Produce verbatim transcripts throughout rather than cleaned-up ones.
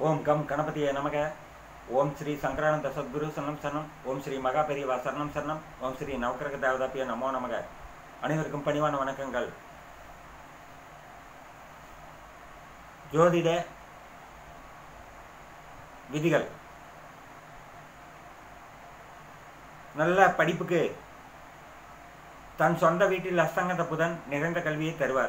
ओम गम गणपतिये नमः। ओम श्री संक्रांत सद्गुरु शरणम शरणम। ओम श्री मगा பெரியவா சரணம் சரணம்। ओम श्री नवग्रह தேவதாபிய நமோ நமக। அனைவருக்கும் பணிவான வணக்கங்கள்। ஜோதிட விதிகள் நல்ல படிப்புக்கு தன் சொந்த வீட்டில் அஸ்தங்கத புதன் நிறைந்த கல்வியை தருவார்।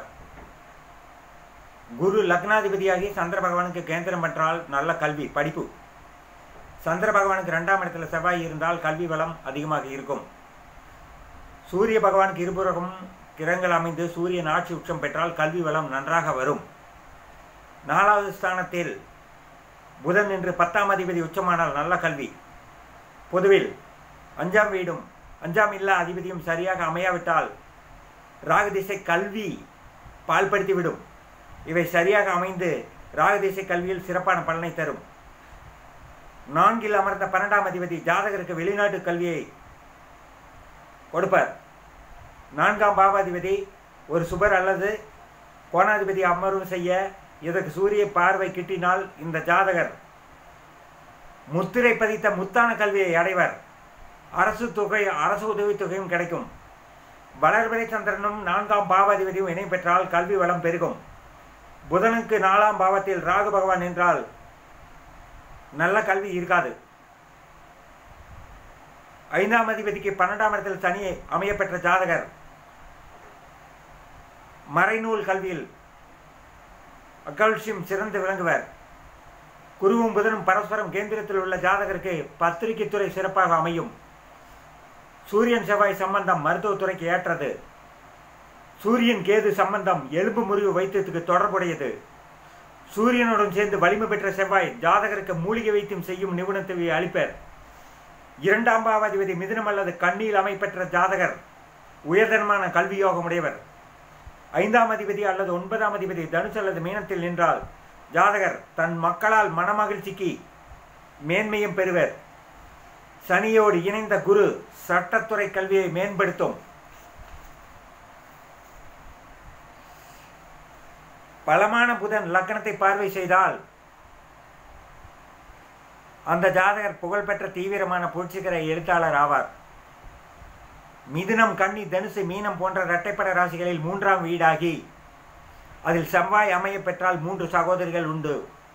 குரு லக்னாதிபதியாகி சந்திர பகவானுக்கு கேந்திரம் பெற்றால் நல்ல கல்வி படிப்பு। சந்திர பகவானுக்கு இரண்டாம் இடத்துல செவ்வாய் இருந்தால் கல்வி வளம் அதிகமாக இருக்கும்। சூரிய பகவானுக்கு இருபுறமும் கிரகங்கள் அமைந்து சூரியன் ஆட்சி உச்சம் பெற்றால் கல்வி வளம் நன்றாக வரும்। நாலாவது ஸ்தானத்தில் புதன் என்று பத்தாம் அதிபதி உச்சமானால் நல்ல கல்வி। பொதுவில் அஞ்சாம் வீடும் அஞ்சாம் இல்லா அதிபதியும் சரியாக அமையாவிட்டால் ராகு திசை கல்வி பால்படுத்திவிடும்। இவை சரியாக அமைந்து ராகு திசை கல்வியில் சிறப்பான பலனை தரும்। நான்கில் அமர்ந்த பன்னெண்டாம் அதிபதி ஜாதகருக்கு வெளிநாட்டு கல்வியை கொடுப்பார்। நான்காம் பாவாதிபதி ஒரு சுபர் அல்லது கோணாதிபதி அமர்வு செய்ய இதற்கு சூரிய பார்வை கிட்டினால் இந்த ஜாதகர் முத்திரை பதித்த முத்தான கல்வியை அடைவர்। அரசு தொகை அரசு உதவித்தொகையும் கிடைக்கும்। வளர்பிறை சந்திரனும் நான்காம் பாவாதிபதியும் இணை பெற்றால் கல்வி வளம் பெருகும்। புதனுக்கு நாலாம் பாவத்தில் ராகு பகவான் என்றால் நல்ல கல்வி இருக்காது। ஐந்தாம் அதிபதிக்கு பன்னெண்டாம் இடத்தில் சனி அமையப்பெற்ற ஜாதகர் மறைநூல் கல்வியில் அக்கல்சியம் சிறந்து விளங்குவர்। குருவும் புதனும் பரஸ்பரம் கேந்திரத்தில் உள்ள ஜாதகருக்கு பத்திரிகை துறை சிறப்பாக அமையும்। சூரியன் செவ்வாய் சம்பந்தம் மருத்துவத்துறைக்கு ஏற்றது। சூரியன் கேது சம்பந்தம் எலும்பு முறிவு வைத்தியத்துக்கு தொடர்புடையது। சூரியனுடன் சேர்ந்து வலிமை பெற்ற செவ்வாய் ஜாதகருக்கு மூலிகை வைத்தியம் செய்யும் நிபுணத்தை அளிப்பர்। இரண்டாம் பாவாதிபதி மிதுனம் அல்லது கண்ணியில் அமைப்பெற்ற ஜாதகர் உயர்தரமான கல்வி யோகம் உடையவர்। ஐந்தாம் அதிபதி அல்லது ஒன்பதாம் அதிபதி தனுசு அல்லது மீனத்தில் நின்றால் ஜாதகர் தன் மக்களால் மனமகிழ்ச்சிக்கு மேன்மையும் பெறுவர்। சனியோடு இணைந்த குரு சட்டத்துறை கல்வியை மேம்படுத்தும்। பலமான புதன் லக்னத்தை பார்வை செய்தால் அந்த ஜாதகர் புகழ்பெற்ற தீவிரமான புரட்சிகர எழுத்தாளர் ஆவார்। மிதுனம் கன்னி தனுசு மீனம் போன்ற இரட்டைப்பட ராசிகளில் மூன்றாம் வீடாகி அதில் செவ்வாய் அமைய பெற்றால் மூன்று சகோதரிகள் உண்டு।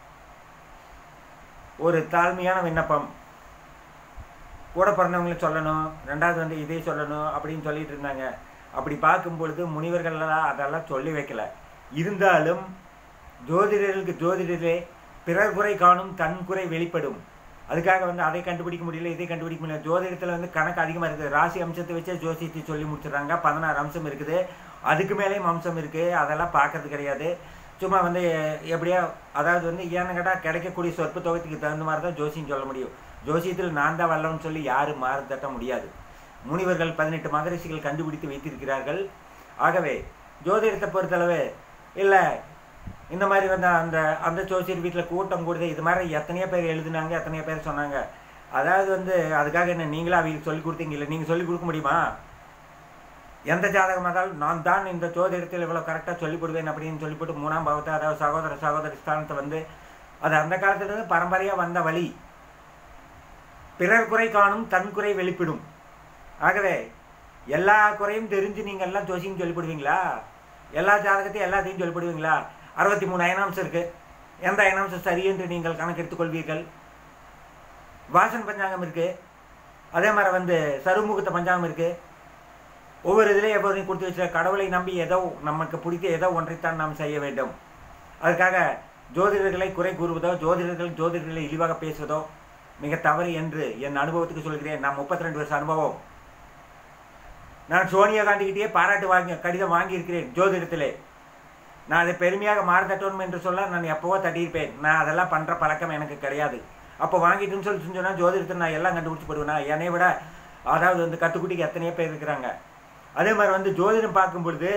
ஒரு தாழ்மையான விண்ணப்பம், கூட பிறந்தவங்களும் சொல்லணும், ரெண்டாவது வந்து இதே சொல்லணும் அப்படின்னு சொல்லிட்டு இருந்தாங்க। அப்படி பார்க்கும் பொழுது முனிவர்களெல்லாம் அதெல்லாம் சொல்லி வைக்கல। இருந்தாலும் ஜோதிடர்களுக்கு ஜோதிடரே பிறர் குறை காணும் தன் குறை வெளிப்படும்। அதுக்காக வந்து அதை கண்டுபிடிக்க முடியல இதை கண்டுபிடிக்க முடியல। ஜோதிடத்தில் வந்து கணக்கு அதிகமாக இருக்குது। ராசி அம்சத்தை வச்சே ஜோசியத்தை சொல்லி முடிச்சிடுறாங்க। பதினாறு அம்சம் இருக்குது, அதுக்கு மேலேயும் அம்சம் இருக்குது, அதெல்லாம் பார்க்கறது கிடையாது। சும்மா வந்து எப்படியா அதாவது வந்து ஏன்னு கேட்டால் கிடைக்கக்கூடிய சொற்ப தொகைக்கு தகுந்த மாதிரி தான் ஜோசியம் சொல்ல முடியும்। ஜோசியத்தில் நான் தான் வரலன்னு சொல்லி யாரும் மாறு தட்ட முடியாது। முனிவர்கள் பதினெட்டு மகரிஷிகள் கண்டுபிடித்து வைத்திருக்கிறார்கள்। ஆகவே ஜோதிடத்தை பொறுத்தளவு இல்லை இந்த மாதிரி வந்து அந்த அந்த ஜோசியர் வீட்டில் கூட்டம் கூடுது, இது மாதிரி எத்தனையோ பேர் எழுதுனாங்க, எத்தனையோ பேர் சொன்னாங்க। அதாவது வந்து அதுக்காக என்ன நீங்களா அவங்களுக்கு சொல்லிக் கொடுத்தீங்க? இல்லை நீங்கள் சொல்லிக் கொடுக்க முடியுமா? எந்த ஜாதகமாக இருந்தாலும் நான் தான் இந்த ஜோதிடத்தில் இவ்வளோ கரெக்டாக சொல்லிக் கொடுவேன் அப்படின்னு சொல்லி போட்டு மூணாம் பாவத்தை அதாவது சகோதர சகோதரி ஸ்தானத்தை வந்து அது அந்த காலத்துலேருந்து பரம்பரையாக வந்த வழி। பிறர் குறை காணும் தன் குறை வெளிப்படும்। ஆகவே எல்லா குறையும் தெரிஞ்சு நீங்கள் எல்லாம் ஜோசியம் சொல்லிவிடுவீங்களா? எல்லா ஜாதகத்தையும் எல்லாத்தையும் சொல்லிவிடுவீங்களா? அறுபத்தி மூணு அயனாம்சம் இருக்குது, எந்த அயனாம்சம் சரி என்று நீங்கள் கணக்கெடுத்துக் கொள்வீர்கள்? வாசன் பஞ்சாங்கம் இருக்குது, அதே மாதிரி வந்து சருமுகத்த பஞ்சாங்கம் இருக்குது। ஒவ்வொரு இதிலையும் எவ்வளோ கொடுத்து வச்ச கடவுளை நம்பி ஏதோ நமக்கு பிடித்த ஏதோ ஒன்றைத்தான் நாம் செய்ய வேண்டும்। அதுக்காக ஜோதிடர்களை குறை கூறுவதோ ஜோதிடர்கள் ஜோதிடர்களை இழிவாக பேசுவதோ மிக தவறு என்று என் அனுபவத்துக்கு சொல்கிறேன்। நான் முப்பத்தி ரெண்டு வருஷம் அனுபவம்। நான் சோனியா காந்திகிட்டே பாராட்டு வாங்கி கடிதம் வாங்கியிருக்கிறேன் ஜோதிடத்திலே। நான் அதை பெருமையாக மாறுதட்டணும் என்று சொல்ல நான் எப்போவோ தட்டியிருப்பேன்। நான் அதெல்லாம் பண்ணுற பழக்கம் எனக்கு கிடையாது। அப்போ வாங்கிட்டுன்னு சொல்லி சொன்னால் ஜோதிடத்தை நான் எல்லாம் கண்டுபிடிச்சி போடுவேன்னா? என்னை விட அதாவது வந்து கற்றுக்குட்டிக்கு எத்தனையோ பேர் இருக்கிறாங்க। அதே மாதிரி வந்து ஜோதிடம் பார்க்கும் பொழுது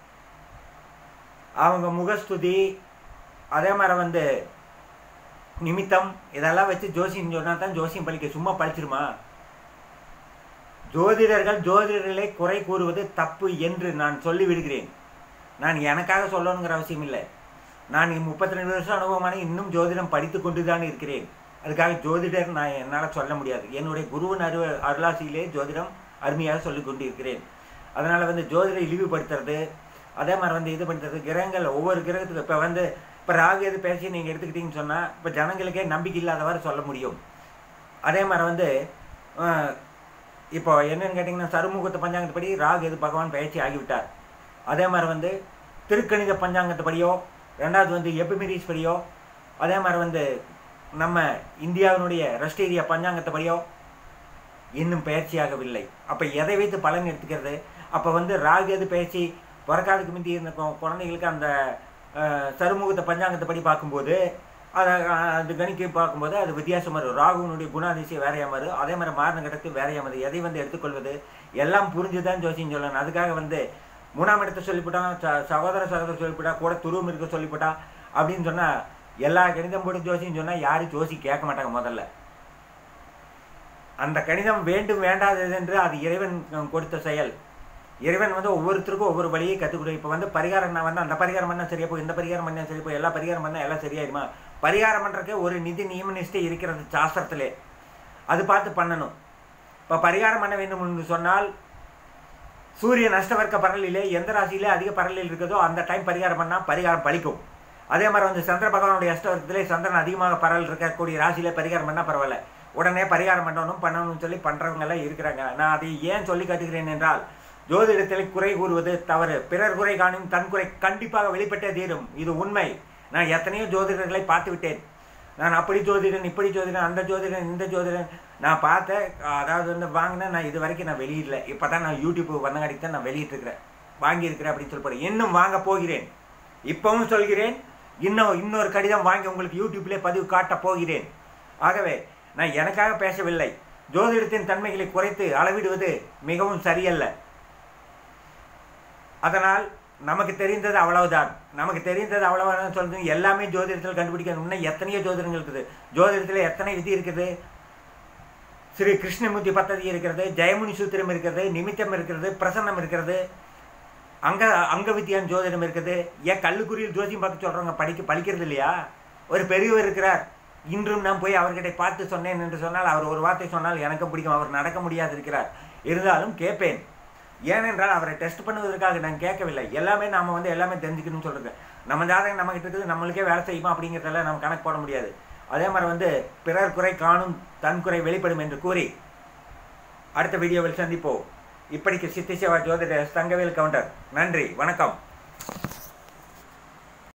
அவங்க முகஸ்துதி அதே மாதிரி வந்து நிமித்தம் இதெல்லாம் வச்சு ஜோசியம் சொன்னால் தான் ஜோசியம் பழிக்க, சும்மா பழிச்சிருமா? ஜோதிடர்கள் ஜோதிடர்களை குறை கூறுவது தப்பு என்று நான் சொல்லிவிடுகிறேன்। நான் எனக்காக சொல்லணுங்கிற அவசியம் இல்லை। நான் முப்பத்தி ரெண்டு வருஷம் அனுபவமான இன்னும் ஜோதிடம் படித்து கொண்டு தான் இருக்கிறேன். அதுக்காக ஜோதிடர் நான் என்னால் சொல்ல முடியாது. என்னுடைய குருவின் அரு அருளாசியிலே ஜோதிடம் அருமையாக சொல்லி கொண்டு இருக்கிறேன். அதனால் வந்து ஜோதிடம் இழிவுபடுத்துறது, அதே மாதிரி வந்து இது பண்ணுறது, கிரகங்கள் ஒவ்வொரு கிரகத்துக்கு இப்போ வந்து இப்போ ராகு எது பேசி நீங்கள் எடுத்துக்கிட்டீங்கன்னு சொன்னால் இப்போ ஜனங்களுக்கே நம்பிக்கை இல்லாதவாறு சொல்ல முடியும். அதே மாதிரி வந்து இப்போ என்னென்னு கேட்டிங்கன்னா சருமுகத்து பஞ்சாங்கத்துப்படி ராகு எது பகவான் பயிற்சி ஆகிவிட்டார். அதே மாதிரி வந்து திருக்கணித பஞ்சாங்கத்துப்படியோ, ரெண்டாவது வந்து எபிமெரிஸ் படியோ, அதே மாதிரி வந்து நம்ம இந்தியாவினுடைய ரஷ்டீரிய பஞ்சாங்கத்துப்படியோ இன்னும் பயிற்சியாகவில்லை. அப்போ எதை வைத்து பலன் எடுத்துக்கிறது? அப்போ வந்து ராகு எது பயிற்சி பிறக்காதுக்கு முந்தி இருந்த குழந்தைகளுக்கு அந்த சருமுகத்தை பஞ்சாங்கத்தைப்படி பார்க்கும்போது அதை அது கணிக்க பார்க்கும்போது அது வித்தியாசமாக இருக்கும். ராகுனுடைய குணாதிசயம் வேறையாக வரும், அதே மாதிரி மாறின கடத்து வேறையாக வருது. எதை வந்து எடுத்துக்கொள்வது எல்லாம் புரிஞ்சுதான் ஜோசியம் சொல்லணும். அதுக்காக வந்து மூணாம் இடத்தை சொல்லிவிட்டான், ச சகோதர சகோதர சொல்லிவிட்டா, கூட துருவம் இருக்க சொல்லிவிட்டா அப்படின்னு சொன்னால் எல்லா கணிதம் போட்டு ஜோசியம் சொன்னால் யாரும் ஜோசி கேட்க மாட்டாங்க. முதல்ல அந்த கணிதம் வேண்டும் வேண்டாதது என்று அது இறைவன் கொடுத்த செயல். இறைவன் வந்து ஒவ்வொருத்தருக்கும் ஒவ்வொரு வழியை கற்றுக் கொடு. இப்போ வந்து பரிகாரம் நான் வந்து அந்த பரிகாரம் பண்ணால் சரியா போய், இந்த பரிகாரம் பண்ணால் சரி போய், எல்லா பரிகாரம் பண்ணால் எல்லாம் சரியாயிருமா? பரிகாரம் பண்ணுறதுக்கு ஒரு நிதி நியம நிஷ்டை இருக்கிறது சாஸ்திரத்திலே, அது பார்த்து பண்ணணும். இப்போ பரிகாரம் பண்ண வேண்டும் என்று சொன்னால் சூரிய நஷ்டவர்க்க பரலிலே எந்த ராசியிலே அதிக பரலில் இருக்குதோ அந்த டைம் பரிகாரம் பண்ணால் பரிகாரம் பலிக்கும். அதே மாதிரி வந்து சந்திர பகவானுடைய அஷ்டவர்க்கத்திலே சந்திரன் அதிகமாக பரல் இருக்கக்கூடிய ராசியிலே பரிகாரம் பண்ணால் பரவாயில்ல, உடனே பரிகாரம் பண்ணணும் பண்ணணும்னு சொல்லி பண்ணுறவங்கெல்லாம் இருக்கிறாங்க. நான் அதை ஏன் சொல்லி காட்டுகிறேன் என்றால் ஜோதிடத்தில் குறை கூறுவது தவறு. பிறர் குறை காணும் தன் குறை கண்டிப்பாக வெளிப்பட்டே தீரும். இது உண்மை. நான் எத்தனையோ ஜோதிடர்களை பார்த்து விட்டேன். நான் அப்படி ஜோதிடன், இப்படி ஜோதிடன், அந்த ஜோதிடன், இந்த ஜோதிடன் நான் பார்த்தேன். அதாவது வந்து வாங்கினேன். நான் இது வரைக்கும் நான் வெளியிடல. இப்போ தான் நான் யூடியூப் வந்தங்காடி தான் நான் வெளியிட்டிருக்கிறேன், வாங்கியிருக்கிறேன் அப்படின்னு சொல்லி போகிறேன். இன்னும் வாங்க போகிறேன். இப்பவும் சொல்கிறேன், இன்னும் இன்னொரு கடிதம் வாங்கி உங்களுக்கு யூடியூப்லேயே பதிவு காட்டப் போகிறேன். ஆகவே நான் எனக்காக பேசவில்லை. ஜோதிடத்தின் தன்மைகளை குறைத்து அளவிடுவது மிகவும் சரியல்ல. அதனால் நமக்கு தெரிந்தது அவ்வளவுதான். நமக்கு தெரிந்தது அவ்வளவுதான் சொல்றது. எல்லாமே ஜோதிடத்தில் கண்டுபிடிக்கணும்னா எத்தனையோ ஜோதிடங்கள் இருக்குது. ஜோதிடத்தில் எத்தனை விதி இருக்குது. ஸ்ரீ கிருஷ்ணமூர்த்தி பத்ததி இருக்கிறது, ஜெயமுனி சூத்திரம் இருக்கிறது, நிமித்தம் இருக்கிறது, பிரசன்னம் இருக்கிறது, அங்க அங்க வித்தியான் ஜோதிடம் இருக்குது. ஏன் கல்லுக்குரியில் ஜோதியம் பார்க்க சொல்றவங்க படிக்க பழிக்கிறது இல்லையா? ஒரு பெரியவர் இருக்கிறார். இன்றும் நான் போய் அவர்கிட்ட பார்த்து சொன்னேன் என்று சொன்னால் அவர் ஒரு வார்த்தை சொன்னால் எனக்கு பிடிக்கும். அவர் நடக்க முடியாது இருக்கிறார், இருந்தாலும் கேட்பேன். ஏனென்றால் அவரை டெஸ்ட் பண்ணுவதற்காக நான் கேட்கவில்லை. எல்லாமே நாம் வந்து எல்லாமே தெரிஞ்சுக்கணும்னு சொல்கிறது. நம்ம ஜாதகம் நம்மகிட்ட இருக்குது, நம்மளுக்கே வேலை செய்யுமா அப்படிங்கிறதெல்லாம் நம்ம கணக்கு போட முடியாது. அதே மாதிரி வந்து பிறர் குறை காணும் தன் குறை வெளிப்படும் என்று கூறி அடுத்த வீடியோவில் சந்திப்போம். இப்படிக்கு சித்தி சேவா ஜோதிடர் தங்கவேல் கவுண்டர். நன்றி, வணக்கம்.